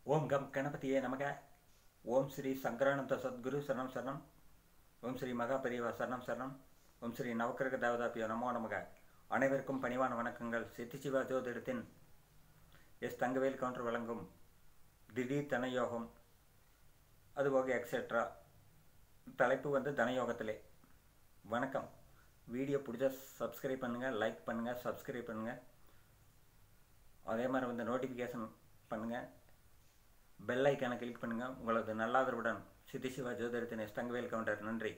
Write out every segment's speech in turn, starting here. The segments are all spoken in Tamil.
ஓம் கம் கணபதியே நமக. ஓம் ஸ்ரீ சங்கரானந்த சத்குரு சரணம் சரணம். ஓம் ஸ்ரீ மகா பெரியவா சரணம் சரணம். ஓம் ஸ்ரீ நவக்கிரக தேவதாபியோ நமோ நமக. அனைவருக்கும் பணிவான வணக்கங்கள். சித்திசிவா ஜோதிடத்தின் எஸ் தங்கவேல் கவுண்டர் வழங்கும் திடீர் தனயோகம், அதுபோக எக்ஸெட்ரா. தலைப்பு வந்து தனயோகத்திலே. வணக்கம். வீடியோ பிடிச்சா சப்ஸ்கிரைப் பண்ணுங்கள், லைக் பண்ணுங்கள், சப்ஸ்கிரைப் பண்ணுங்கள். அதே மாதிரி வந்து நோட்டிஃபிகேஷன் பண்ணுங்கள், பெல் ஐக்கானை கிளிக் பண்ணுங்கள். உங்களது நல்லாதரவுடன் சித்திசிவா ஜோதிடத்தின் எஸ் தங்கவேல் கவுண்டர். நன்றி.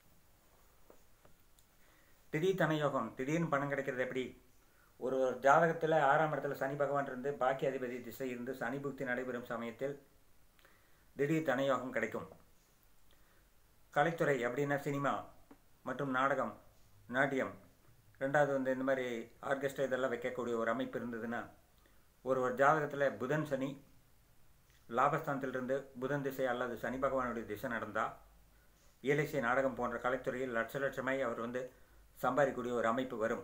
திடீர் தனயோகம். திடீர்னு பணம் கிடைக்கிறது எப்படி? ஒரு ஜாதகத்தில் 6ஆம் இடத்துல சனி பகவான் இருந்து பாக்கிய அதிபதி திசை இருந்து சனி புக்தி நடைபெறும் சமயத்தில் திடீர் தனயோகம் கிடைக்கும். கலைத்துறை அப்படின்னா சினிமா மற்றும் நாடகம், நாட்டியம், ரெண்டாவது வந்து இந்த மாதிரி ஆர்கெஸ்ட்ரா இதெல்லாம் வைக்கக்கூடிய ஒரு அமைப்பு இருந்ததுன்னா, ஒரு ஜாதகத்தில் புதன் சனி லாபஸ்தானத்திலிருந்து புதன் திசை அல்லது சனி பகவானுடைய திசை நடந்தால் இயலிசை நாடகம் போன்ற கலைத்துறையில் லட்சமாய் அவர் வந்து சம்பாதிக்கக்கூடிய ஒரு அமைப்பு வரும்.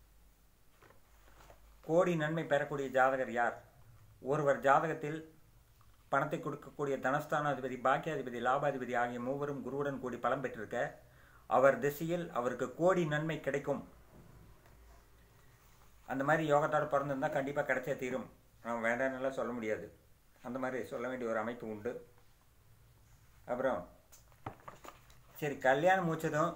கோடி நன்மை பெறக்கூடிய ஜாதகர் யார்? ஒருவர் ஜாதகத்தில் பணத்தை கொடுக்கக்கூடிய தனஸ்தானாதிபதி, பாக்கியாதிபதி, லாபாதிபதி ஆகிய மூவரும் குருவுடன் கூடி பலம் பெற்றிருக்க அவர் திசையில் அவருக்கு கோடி நன்மை கிடைக்கும். அந்த மாதிரி யோகத்தோடு பிறந்திருந்தால் கண்டிப்பாக கிடைச்சே தீரும். நம்ம வேண்டாம்னுலாம் சொல்ல முடியாது. அந்த மாதிரி சொல்ல வேண்டிய ஒரு அமைப்பு உண்டு. அப்புறம் சரி, கல்யாணம் முடிச்சதும்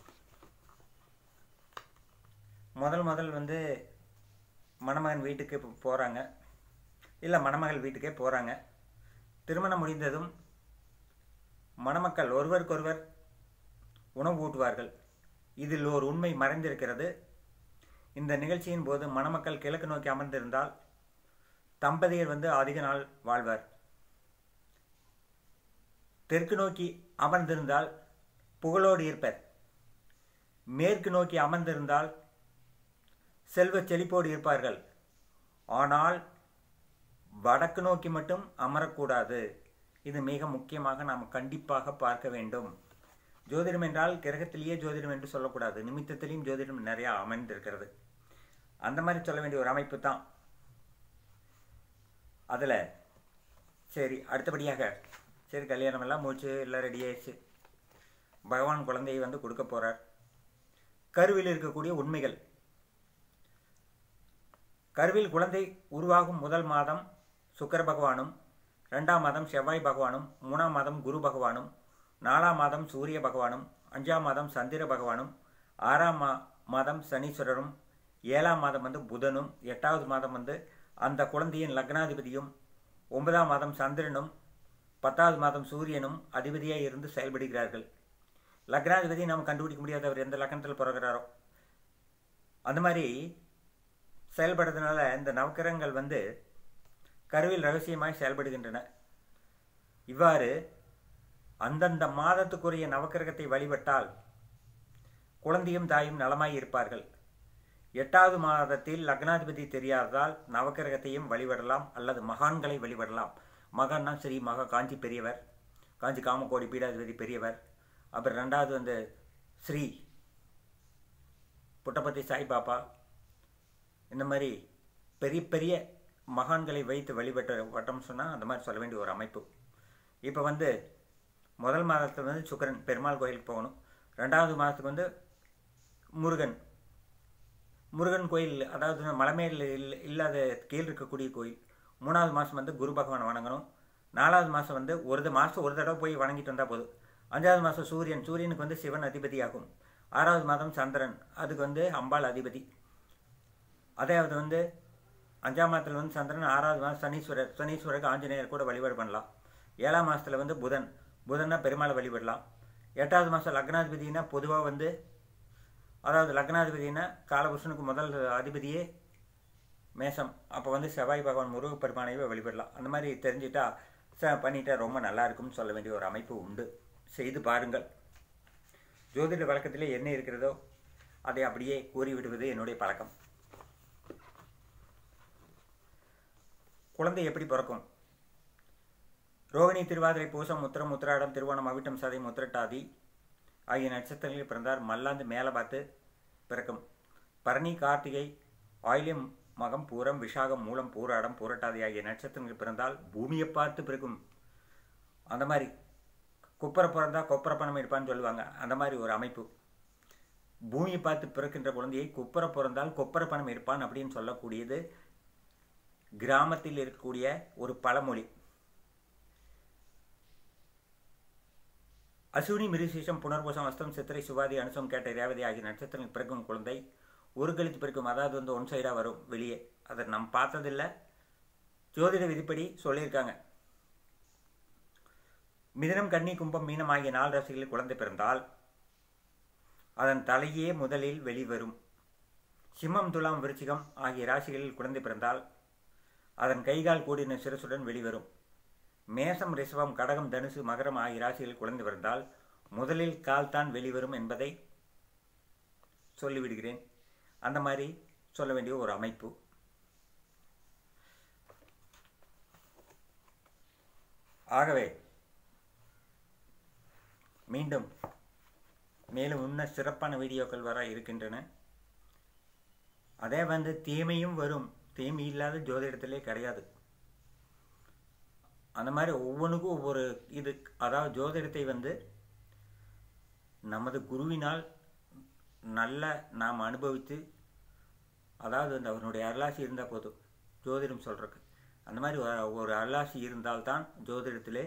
முதல் வந்து மணமகன் வீட்டுக்கு போகிறாங்க, இல்லை மணமகள் வீட்டுக்கே போகிறாங்க. திருமணம் முடிந்ததும் மணமக்கள் ஒருவருக்கொருவர் உணவு ஊட்டுவார்கள். இதில் ஒரு உண்மை மறைந்திருக்கிறது. இந்த நிகழ்ச்சியின் போது மணமக்கள் கிழக்கு நோக்கி அமர்ந்திருந்தால் தம்பதியர் வந்து அதிக நாள் வாழ்வார். தெற்கு நோக்கி அமர்ந்திருந்தால் புகழோடு இருப்பர். மேற்கு நோக்கி அமர்ந்திருந்தால் செல்வ செழிப்போடு இருப்பார்கள். ஆனால் வடக்கு நோக்கி மட்டும் அமரக்கூடாது. இது மிக முக்கியமாக நாம் கண்டிப்பாக பார்க்க வேண்டும். ஜோதிடம் என்றால் கிரகத்திலேயே ஜோதிடம் என்று சொல்லக்கூடாது. நிமித்தத்திலையும் ஜோதிடம் நிறையா அமைந்திருக்கிறது. அந்த மாதிரி சொல்ல வேண்டிய ஒரு அமைப்பு தான். அதில் சரி, அடுத்தபடியாக சரி, கல்யாணம் எல்லாம் முடிச்சு எல்லாம் ரெடி ஆயிடுச்சு. பகவான் குழந்தையை வந்து கொடுக்க போகிறார். கருவில் இருக்கக்கூடிய உண்மைகள். கருவில் குழந்தை உருவாகும் முதல் மாதம் சுக்கிர பகவானும், 2ஆம் மாதம் செவ்வாய் பகவானும், 3ஆம் மாதம் குரு பகவானும், 4ஆம் மாதம் சூரிய பகவானும், 5ஆம் மாதம் சந்திர பகவானும், 6ஆம் மாதம் சனீஸ்வரரும், 7ஆம் மாதம் வந்து புதனும், 8வது மாதம் வந்து அந்த குழந்தையின் லக்னாதிபதியும், 9ஆம் மாதம் சந்திரனும், 10வது மாதம் சூரியனும் அதிபதியாக இருந்து செயல்படுகிறார்கள். லக்னாதிபதி நாம் கண்டுபிடிக்க முடியாது, அவர் எந்த லக்னத்தில் பிறகுறாரோ. அந்த மாதிரி செயல்படுறதுனால இந்த நவக்கிரகங்கள் வந்து கருவில் ரகசியமாய் செயல்படுகின்றன. இவ்வாறு அந்தந்த மாதத்துக்குரிய நவக்கிரகத்தை வழிபட்டால் குழந்தையும் தாயும் நலமாய் இருப்பார்கள். 8வது மாதத்தில் லக்னாதிபதி தெரியாததால் நவக்கிரகத்தையும் வழிபடலாம் அல்லது மகான்களை வழிபடலாம். மகான்னா ஸ்ரீ மகா காஞ்சி பெரியவர், காஞ்சி காமகோடி பீடாதிபதி பெரியவர். அப்புறம் 2வது வந்து ஸ்ரீ புட்டபர்த்தி சாய்பாபா. இந்த மாதிரி பெரிய பெரிய மகான்களை வைத்து வழிபட்டோம் சொன்னால் அந்த மாதிரி சொல்ல வேண்டிய ஒரு அமைப்பு. இப்போ வந்து முதல் மாதத்தில் வந்து சுக்கிரன் பெருமாள் கோயிலுக்கு போகணும். 2வது மாதத்துக்கு வந்து முருகன் கோயில், அதாவது மலைமேல் இல்லாத கீழ் இருக்கக்கூடிய கோயில். 3வது மாதம் வந்து குரு பகவானை வணங்கணும். 4வது மாதம் வந்து ஒரு தடவை போய் வணங்கிட்டு வந்தால் போதும். 5வது மாதம் சூரியனுக்கு வந்து சிவன் அதிபதி ஆகும். 6வது மாதம் சந்திரன், அதுக்கு வந்து அம்பாள் அதிபதி. அதாவது வந்து 5ஆம் மாதத்தில் வந்து சந்திரன், 6வது மாதம் சனீஸ்வரருக்கு ஆஞ்சநேயர் கூட வழிபாடு பண்ணலாம். 7ஆம் மாதத்தில் வந்து புதன்னா பெருமாளை வழிபடலாம். 8வது மாதம் லக்னாதிபதினா பொதுவாக வந்து, அதாவது லக்னாதிபதினா காலபுருஷனுக்கு முதல் அதிபதியே மேசம். அப்போ வந்து செவ்வாய் பகவான் முருகப்பெருமானையே வழிபடலாம். அந்த மாதிரி தெரிஞ்சுட்டா பண்ணிட்டா ரொம்ப நல்லா இருக்கும்னு சொல்ல வேண்டிய ஒரு அமைப்பு உண்டு. செய்து பாருங்கள். ஜோதிட வழக்கத்திலே என்ன இருக்கிறதோ அதை அப்படியே கூறிவிடுவது என்னுடைய பழக்கம். குழந்தை எப்படி பிறக்கும்? ரோகிணி, திருவாதிரை, பூசம், உத்திரம், உத்திராடம், திருவோணம், அவிட்டம், சதயம், உத்திரட்டாதி ஆகிய நட்சத்திரங்களில் பிறந்தார் மல்லாந்து மேலே பார்த்து பிறக்கும். பரணி, கார்த்திகை, ஆயில்யம், மகம், பூரம், விஷாகம், மூலம், பூராடம், பூரட்டாதி ஆகிய நட்சத்திரங்கள் பிறந்தால் பூமியை பார்த்து பிறக்கும். அந்த மாதிரி குப்பரை பிறந்தா கொப்பரை பணம் எடுப்பான்னு சொல்லுவாங்க. அந்த மாதிரி ஒரு அமைப்பு. பூமியை பார்த்து பிறக்கின்ற குழந்தையை குப்பரை பிறந்தால் கொப்பரை பணம் எடுப்பான் அப்படின்னு சொல்லக்கூடியது கிராமத்தில் இருக்கக்கூடிய ஒரு பழமொழி. அசுவினி, மிருகசீஷம், புனர்பூசம், அஸ்தம், சித்திரை, சுவாதி, அனுசம், கேட்ட, ரேவதி ஆகிய நட்சத்திரங்கள் பிறக்கும் குழந்தை ஒரு கழித்து பிறக்கும். அதாவது ஒன் சைடாக வரும் வெளியே. அதை நம்ம பார்த்ததில்லை, ஜோதிட விதிப்படி சொல்லியிருக்காங்க. மிதுனம், கன்னி, கும்பம், மீனம் ஆகிய 4 ராசிகளில் குழந்தை பிறந்தால் அதன் தலையே முதலில் வெளிவரும். சிம்மம், துலாம், விருச்சிகம் ஆகிய ராசிகளில் குழந்தை பிறந்தால் அதன் கைகால் கூடின சிரசுடன் வெளிவரும். மேசம், ரிஷபம், கடகம், தனுசு, மகரம் ஆகிய ராசிகளில் குழந்தை பிறந்தால் முதலில் கால் தான் வெளிவரும் என்பதை சொல்லிவிடுகிறேன். அந்த மாதிரி சொல்ல வேண்டிய ஒரு அமைப்பு. ஆகவே மீண்டும் மேலும் இன்னும் சிறப்பான வீடியோக்கள் வர இருக்கின்றன. அதே தீமையும் வரும். தீமை இல்லாத ஜோதிடத்திலே கிடையாது. அந்த மாதிரி ஒவ்வொன்றுக்கும் ஒவ்வொரு இது. அதாவது ஜோதிடத்தை நமது குருவினால் நல்ல நாம் அனுபவித்து, அதாவது அவனுடைய அருளாசி இருந்தால் போதும் ஜோதிடம் சொல்கிறதுக்கு. அந்த மாதிரி ஒரு அருளாசி இருந்தால்தான் ஜோதிடத்திலே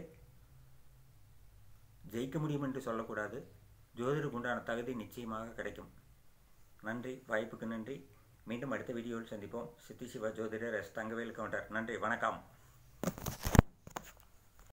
ஜெயிக்க முடியும் என்று சொல்லக்கூடாது. ஜோதிடருக்கு உண்டான தகுதி நிச்சயமாக கிடைக்கும். நன்றி, வாய்ப்புக்கு நன்றி. மீண்டும் அடுத்த வீடியோவில் சந்திப்போம். சித்தி சிவா ஜோதிடர் எஸ். தங்கவேல் கவுண்டர். நன்றி, வணக்கம்.